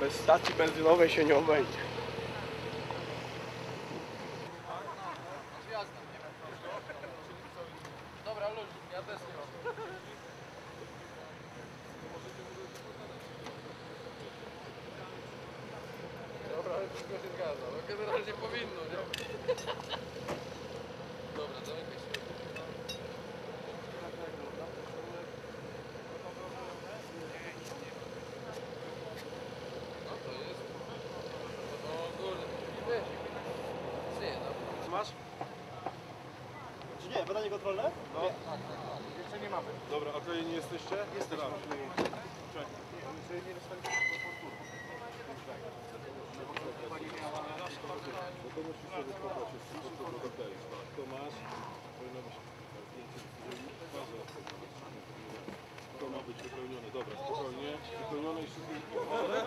Bez stacji benzynowej się nie obejdzie. Dobra, ludzi, ja też nie mam. Dobra, ale wszystko się zgadza. No generalnie powinno, nie? Dobra, zamykaj się. No to jest. No ogólnie. Masz? Czy nie? Badanie kontrolne? No. Tak. Jeszcze nie mamy. Dobra, a klej nie jesteście? Jesteśmy. To masz, powinno być to ma być wypełnione, dobra, spokojnie, wypełnione i wszystko.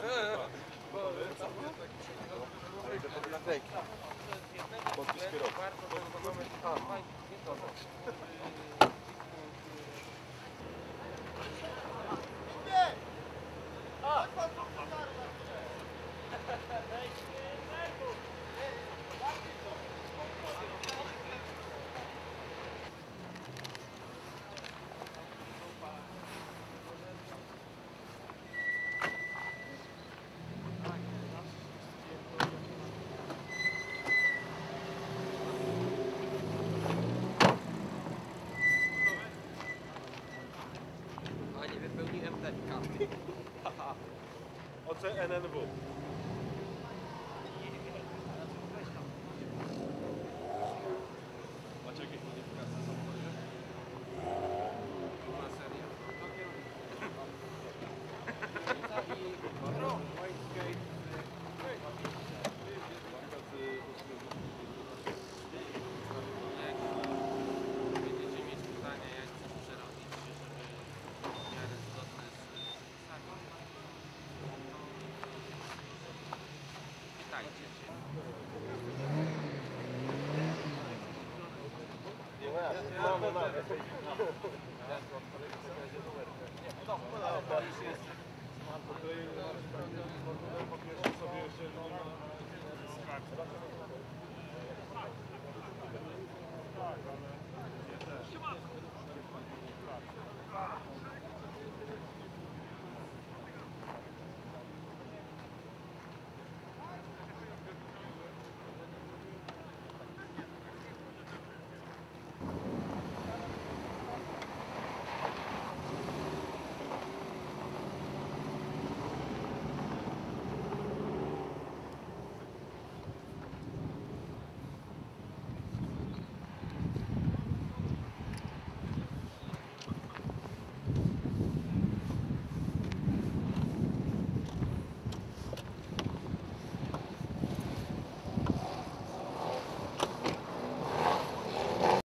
Podpis kierowcy. A nie wypełniłem ten karty. OCNNW. Macie jakieś modyfikacje samochodzie? Na serio. Będziecie mieć pytania, jak coś przerobić, żeby w miarę zgodne z przepisami. Pytajcie się. Po pierwsze sobie jeszcze nie ma